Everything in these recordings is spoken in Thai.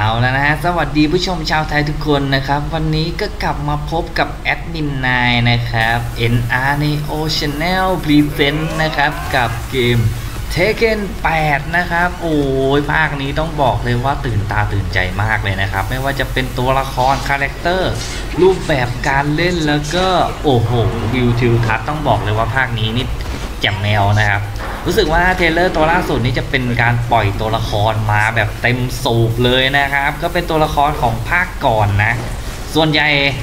เอาแล้วนะฮะสวัสดีผู้ชมชาวไทยทุกคนนะครับวันนี้ก็กลับมาพบกับแอดมินนายนะครับ NR Neo Channel Present นะครับกับเกม Tekken 8 นะครับโอ้ยภาคนี้ต้องบอกเลยว่าตื่นตาตื่นใจมากเลยนะครับไม่ว่าจะเป็นตัวละครคาแรคเตอร์รูปแบบการเล่นแล้วก็โอ้โหวิวทิวทัศน์ต้องบอกเลยว่าภาคนี้นี่แจ่มแมวนะครับรู้สึกว่าเทรลเลอร์ตัวล่าสุดนี้จะเป็นการปล่อยตัวละครมาแบบเต็มสูบเลยนะครับก็เป็นตัวละครของภาคก่อนนะส่วนใหญ่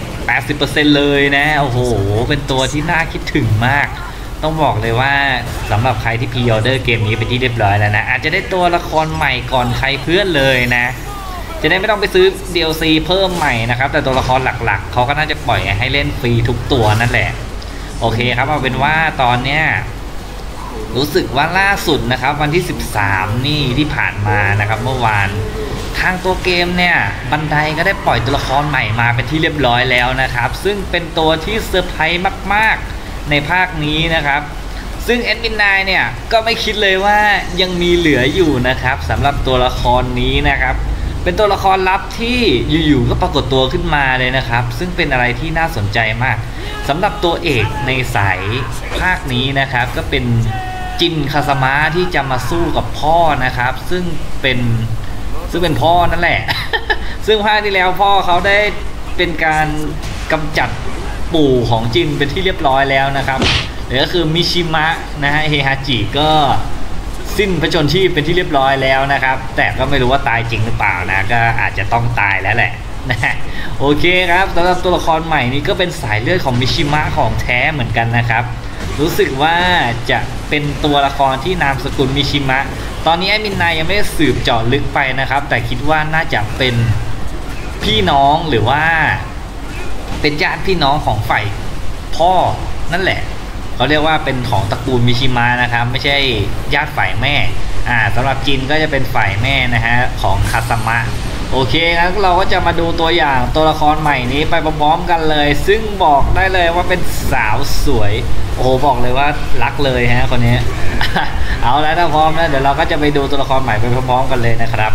80% เลยนะโอ้โหเป็นตัวที่น่าคิดถึงมากต้องบอกเลยว่าสำหรับใครที่พรีออเดอร์เกมนี้ไปที่เรียบร้อยแล้วนะอาจจะได้ตัวละครใหม่ก่อนใครเพื่อนเลยนะจะได้ไม่ต้องไปซื้อ DLC เพิ่มใหม่นะครับแต่ตัวละครหลักๆเขาก็น่าจะปล่อยให้เล่นฟรีทุกตัวนั่นแหละโอเคครับเอาเป็นว่าตอนเนี้ยรู้สึกว่าล่าสุดนะครับวันที่13นี่ที่ผ่านมานะครับเมื่อวานทางตัวเกมเนี่ยบันไดก็ได้ปล่อยตัวละครใหม่มาเป็นที่เรียบร้อยแล้วนะครับซึ่งเป็นตัวที่เซอร์ไพรส์มากๆในภาคนี้นะครับซึ่งแอดมินนายเนี่ยก็ไม่คิดเลยว่ายังมีเหลืออยู่นะครับสำหรับตัวละครนี้นะครับเป็นตัวละครลับที่อยู่ๆก็ปรากฏตัวขึ้นมาเลยนะครับซึ่งเป็นอะไรที่น่าสนใจมากสำหรับตัวเอกในสายภาคนี้นะครับก็เป็นจินคาสมะที่จะมาสู้กับพ่อนะครับซึ่งเป็นพ่อนั่นแหละ ซึ่งภาคที่แล้วพ่อเขาได้เป็นการกำจัดปู่ของจินเป็นที่เรียบร้อยแล้วนะครับหรือก็คือมิชิมะนะฮะเฮฮาจิก็สิ้นพระชนชีพเป็นที่เรียบร้อยแล้วนะครับแต่ก็ไม่รู้ว่าตายจริงหรือเปล่านะก็อาจจะต้องตายแล้วแหละนะโอเคครับสำหรับตัวละครใหม่นี้ก็เป็นสายเลือดของมิชิมะของแท้เหมือนกันนะครับรู้สึกว่าจะเป็นตัวละครที่นามสกุลมิชิมะตอนนี้ไอ้มินนายยังไม่ได้สืบเจาะลึกไปนะครับแต่คิดว่าน่าจะเป็นพี่น้องหรือว่าเป็นญาติพี่น้องของฝ่ายพ่อนั่นแหละเขาเรียกว่าเป็นของตระกูลมิชิมะนะครับไม่ใช่ญาติฝ่ายแม่สำหรับจินก็จะเป็นฝ่ายแม่นะฮะของคาสมะโอเคงั้นเราก็จะมาดูตัวอย่างตัวละครใหม่นี้ไปพร้อมๆกันเลยซึ่งบอกได้เลยว่าเป็นสาวสวยโอ้โหบอกเลยว่ารักเลยฮะคนนี้ เอาแล้วถ้าพร้อมแล้วเดี๋ยวเราก็จะไปดูตัวละครใหม่ไปพร้อมๆกันเลยนะครับ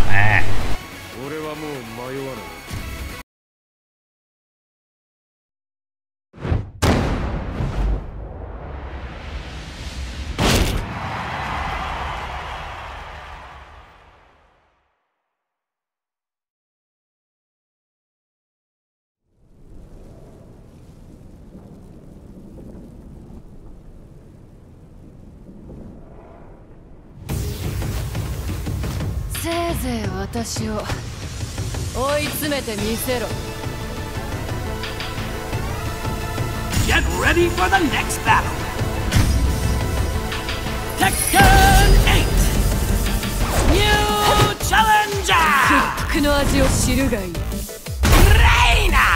せいぜい私を追い詰めてみせろ。 Get ready for the next battle. Tekken 8 New Challenger 屈服の味を知るがいい。 Reina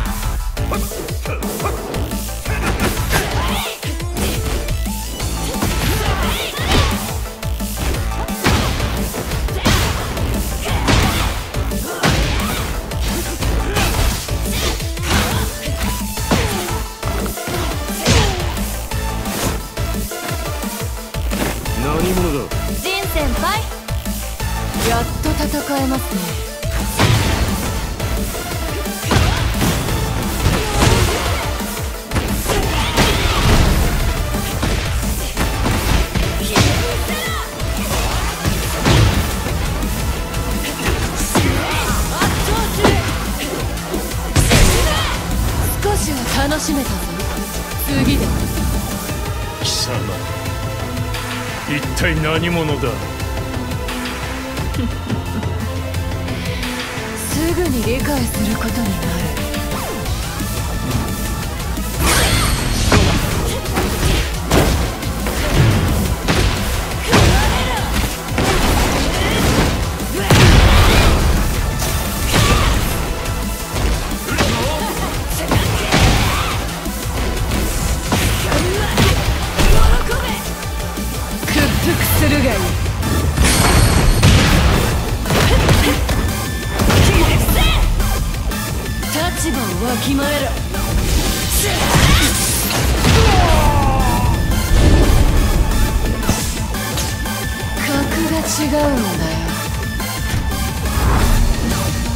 ジン先輩やっと戦えますね。少しは楽しめたぞ。次で貴様一体何者だ。 すぐに理解することになる。屈服するがいい。立場をわきまえろ。格が違うんだよ。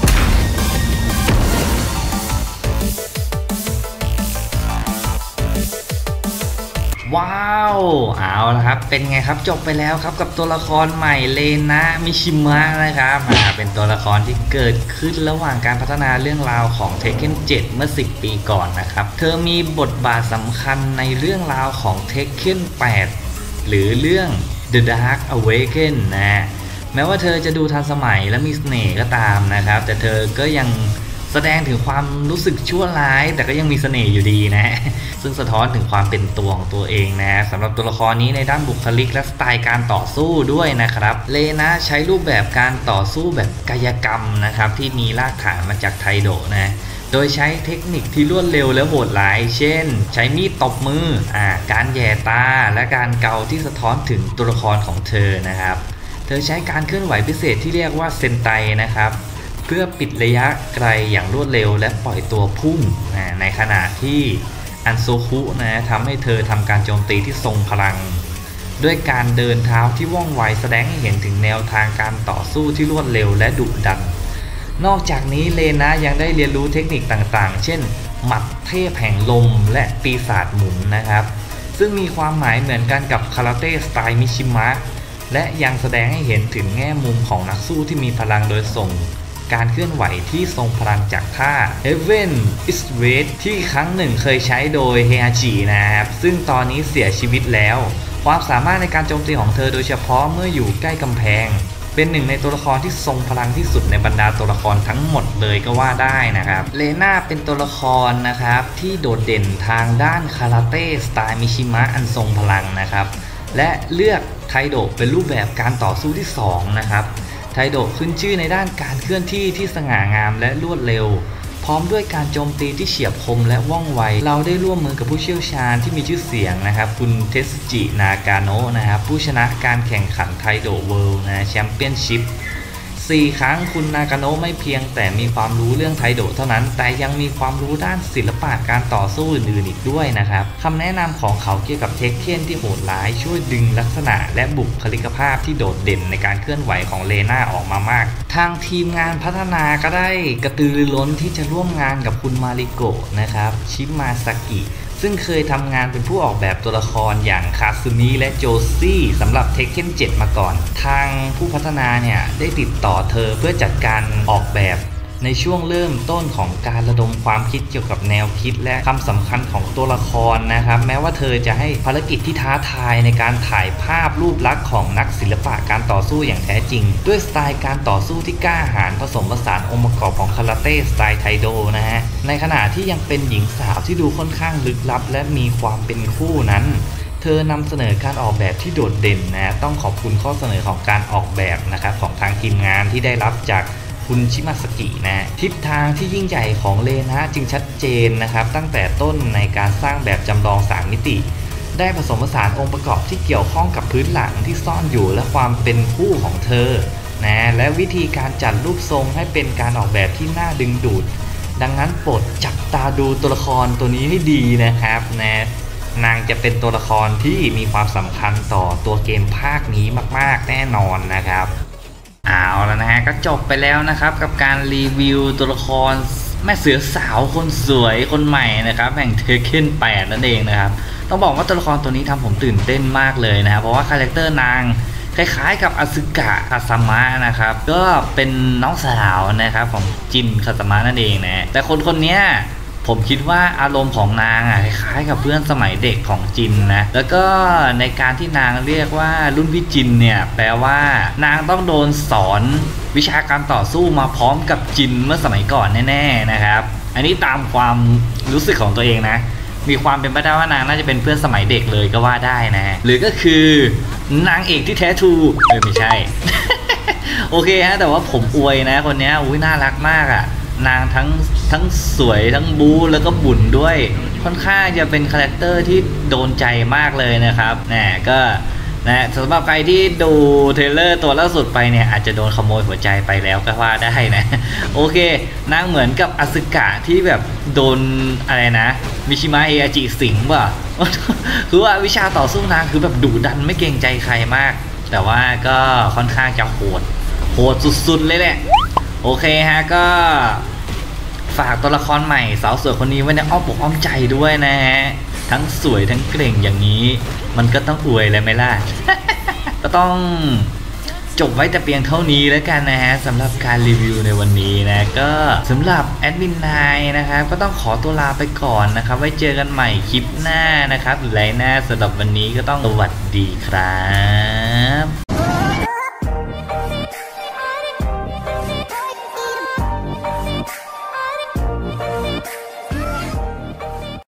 ว้าวเอาละครับเป็นไงครับจบไปแล้วครับกับตัวละครใหม่เลนะมิชิมะนะครับเป็นตัวละครที่เกิดขึ้นระหว่างการพัฒนาเรื่องราวของ Tekken 7 เมื่อ10 ปีก่อนนะครับเธอมีบทบาทสำคัญในเรื่องราวของ Tekken 8 หรือเรื่อง The Dark Awaken นะแม้ว่าเธอจะดูทันสมัยและมีเสน่ห์ก็ตามนะครับแต่เธอก็ยังแสดงถึงความรู้สึกชั่วร้ายแต่ก็ยังมีเสน่ห์อยู่ดีนะซึ่งสะท้อนถึงความเป็นตัวของตัวเองนะสำหรับตัวละครนี้ในด้านบุคลิกและสไตล์การต่อสู้ด้วยนะครับเลนะใช้รูปแบบการต่อสู้แบบกายกรรมนะครับที่มีรากฐานมาจากไทโดะนะโดยใช้เทคนิคที่รวดเร็วและโหดร้ายเช่นใช้มีดตบมือการแย่ตาและการเกาที่สะท้อนถึงตัวละครของเธอนะครับเธอใช้การเคลื่อนไหวพิเศษที่เรียกว่าเซนไตนะครับเพื่อปิดระยะไกลอย่างรวดเร็วและปล่อยตัวพุ่งในขณะที่อันโซคุนะทำให้เธอทำการโจมตีที่ทรงพลังด้วยการเดินเท้าที่ว่องไวแสดงให้เห็นถึงแนวทางการต่อสู้ที่รวดเร็วและดุดันนอกจากนี้เลนะยังได้เรียนรู้เทคนิคต่างๆเช่นหมัดเทพแห่งลมและปีศาจหมุนนะครับซึ่งมีความหมายเหมือนกันกับคาราเต้สไตล์มิชิมะและยังแสดงให้เห็นถึงแง่มุมของนักสู้ที่มีพลังโดยส่งการเคลื่อนไหวที่ทรงพลังจากท่า Heaven is Red ที่ครั้งหนึ่งเคยใช้โดยเฮฮาจินะครับซึ่งตอนนี้เสียชีวิตแล้วความสามารถในการโจมตีของเธอโดยเฉพาะเมื่ออยู่ใกล้กำแพงเป็นหนึ่งในตัวละครที่ทรงพลังที่สุดในบรรดาตัวละครทั้งหมดเลยก็ว่าได้นะครับเลน่าเป็นตัวละครนะครับที่โดดเด่นทางด้านคาราเต้สไตล์มิชิมะอันทรงพลังนะครับและเลือกไทโดะเป็นรูปแบบการต่อสู้ที่2นะครับไทโดะขึ้นชื่อในด้านการเคลื่อนที่ที่สง่างามและรวดเร็วพร้อมด้วยการโจมตีที่เฉียบคมและว่องไวเราได้ร่วมมือกับผู้เชี่ยวชาญที่มีชื่อเสียงนะครับคุณเทสจินากาโนะนะครับผู้ชนะการแข่งขันไทโดะเวิลด์นะแชมเปี้ยนชิพ4 ครั้งคุณนากาโนะไม่เพียงแต่มีความรู้เรื่องไทโดะเท่านั้นแต่ยังมีความรู้ด้านศิลปะการต่อสู้อื่นๆอีกด้วยนะครับคำแนะนำของเขาเกี่ยวกับเทคเคนที่โหดร้ายช่วยดึงลักษณะและบุคลิกภาพที่โดดเด่นในการเคลื่อนไหวของเลน่าออกมามากทางทีมงานพัฒนาก็ได้กระตือรือร้นที่จะร่วมงานกับคุณมาริโกะนะครับชิมาซากิซึ่งเคยทำงานเป็นผู้ออกแบบตัวละครอย่างคาซึมิและโจซี่สำหรับ Tekken 7 มาก่อนทางผู้พัฒนาเนี่ยได้ติดต่อเธอเพื่อจัดการออกแบบในช่วงเริ่มต้นของการระดมความคิดเกี่ยวกับแนวคิดและคำสำคัญของตัวละครนะครับแม้ว่าเธอจะให้ภารกิจที่ท้าทายในการถ่ายภาพรูปลักษณ์ของนักศิลปะการต่อสู้อย่างแท้จริงด้วยสไตล์การต่อสู้ที่กล้าหาญผสมผสานองค์ประกอบของคาราเต้สไตล์ไทโดนะฮะในขณะที่ยังเป็นหญิงสาวที่ดูค่อนข้างลึกลับและมีความเป็นคู่นั้นเธอนำเสนอการออกแบบที่โดดเด่นนะต้องขอบคุณข้อเสนอของการออกแบบนะครับของทางทีมงานที่ได้รับจากคุณชิมาสกินะทิศทางที่ยิ่งใหญ่ของเลนะจึงชัดเจนนะครับตั้งแต่ต้นในการสร้างแบบจำลอง3 มิติได้ผสมผสานองค์ประกอบที่เกี่ยวข้องกับพื้นหลังที่ซ่อนอยู่และความเป็นคู่ของเธอนะและวิธีการจัดรูปทรงให้เป็นการออกแบบที่น่าดึงดูดดังนั้นโปรดจับตาดูตัวละครตัวนี้ให้ดีนะครับนะนางจะเป็นตัวละครที่มีความสำคัญต่อตัวเกมภาคนี้มากๆแน่นอนนะครับเอาแล้วนะฮะก็จบไปแล้วนะครับกับการรีวิวตัวละครแม่เสือสาวคนสวยคนใหม่นะครับแห่ง Tekken 8 นั่นเองนะครับต้องบอกว่าตัวละครตัวนี้ทำผมตื่นเต้นมากเลยนะครับเพราะว่าคาแรคเตอร์นางคล้ายๆกับอสึกะคาซามะนะครับก็เป็นน้องสาวนะครับของจินคาซามะนั่นเองนะแต่คนนี้ผมคิดว่าอารมณ์ของนางคล้ายๆกับเพื่อนสมัยเด็กของจินนะแล้วก็ในการที่นางเรียกว่ารุ่นพี่จินเนี่ยแปลว่านางต้องโดนสอนวิชาการต่อสู้มาพร้อมกับจินเมื่อสมัยก่อนแน่ๆนะครับอันนี้ตามความรู้สึกของตัวเองนะมีความเป็นไปได้ว่านางน่าจะเป็นเพื่อนสมัยเด็กเลยก็ว่าได้นะหรือก็คือนางเอกที่แท้ทรูไม่ใช่ โอเคฮะแต่ว่าผมอวยนะคนนี้น่ารักมากอ่ะนางทั้งสวยทั้งบู๊แล้วก็บุญด้วยค่อนข้างจะเป็นคาแรคเตอร์ที่โดนใจมากเลยนะครับก็นะสำหรับใครที่ดูเทรลเลอร์ตัวล่าสุดไปเนี่ยอาจจะโดนขโมยหัวใจไปแล้วก็ว่าได้นะโอเคนางเหมือนกับอสึกะที่แบบโดนอะไรนะมิชิมะเออาจิสิงป่ะ คือว่าวิชาต่อสู้นางคือแบบดุดันไม่เกรงใจใครมากแต่ว่าก็ค่อนข้างจะโหดสุดๆเลยแหละโอเคฮะก็ฝากตัวละครใหม่สาวสวยคนนี้ไว้ในอ้อมอกอ้อมใจด้วยนะฮะทั้งสวยทั้งเก่งอย่างนี้มันก็ต้องอวยเลยไหมล่ะ ก็ต้องจบไว้แต่เพียงเท่านี้แล้วกันนะฮะสำหรับการรีวิวในวันนี้นะก็สำหรับแอดมินนายนะครับก็ต้องขอตัวลาไปก่อนนะครับไว้เจอกันใหม่คลิปหน้านะครับหรือไลน์หน้าสำหรับวันนี้ก็ต้องสวัสดีครับ